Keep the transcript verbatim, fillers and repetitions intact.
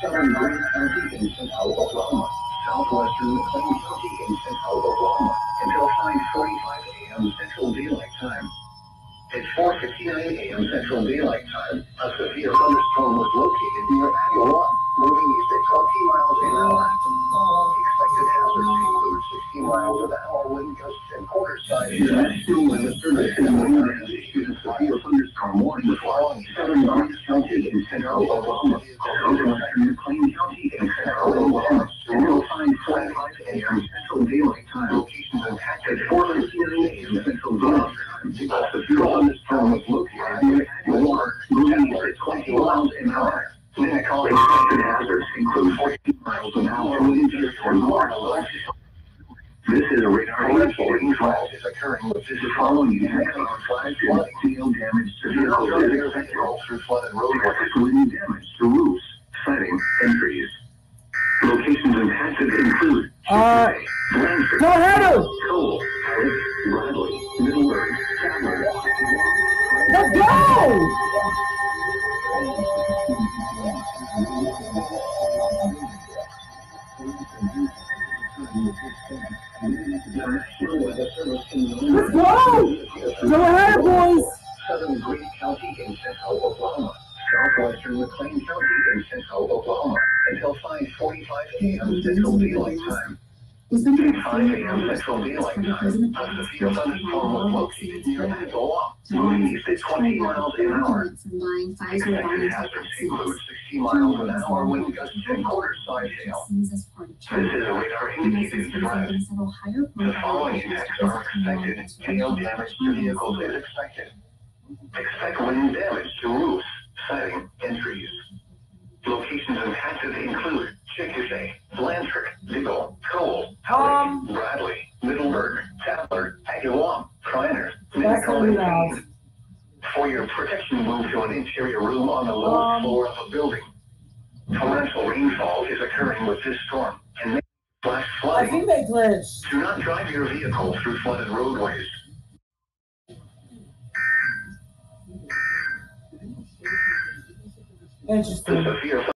Southern Green County in central Oklahoma, southwestern McLean County in central Oklahoma, until five forty-five a m Central Daylight Time. At four fifty-nine a m Central Daylight Time, a severe thunderstorm was located near Iowa, moving east at twenty miles an hour. Expected hazards include sixty miles an hour wind gusts and quarter-size National Weather Service in Wyoming has issued a severe thunderstorm warning for southern Orange County in central Oklahoma, southwestern McLean County in central Oklahoma, until five forty-five a m Central Daylight Time. Locations impacted at four fifty-nine a m Central Daylight Time. A severe thunderstorm was located near Iowa, moving east at twenty miles an hour. Expected hazards include fourteen miles an hour wind gusts and water. This is a radar alert for rainfall is occurring with this following next on five flooding, hail damage to vehicles is expected through flooded roadways, wind damage to roofs, siding, and trees. Locations impacted include Uh, Blanford, go ahead! Cole, Harris, Bradley, Middleburg, Chandler. Let's go! Let's go! Go ahead, boys! Southern Green County in central Oklahoma, southwestern McLean County in central Oklahoma, until five forty-five a m Central Daylight Time. At five a m Central Daylight Time, a severe thunderstorm was located near Iowa, moving east at twenty miles an hour. Expected hazards include sixty miles an hour wind gusts and quarter-size hail. This is a radar indicated threat. The following impacts are expected. Hail damage to vehicles is expected. Expect wind damage to roofs, siding, and trees. Locations impacted include Chickasha, Blanford, Diggle, Cole, Um, Bradley, Middleburg, Tatler, Agawam, Kreiner, That's Minnetonka, gonna be and loud. Keene. For your protection, move to an interior room on the lowest Um, floor of a building. Torrential rainfall is occurring with this storm and may flash I flooding. think they glitched. Do not drive your vehicle through flooded roadways. Interesting. The severe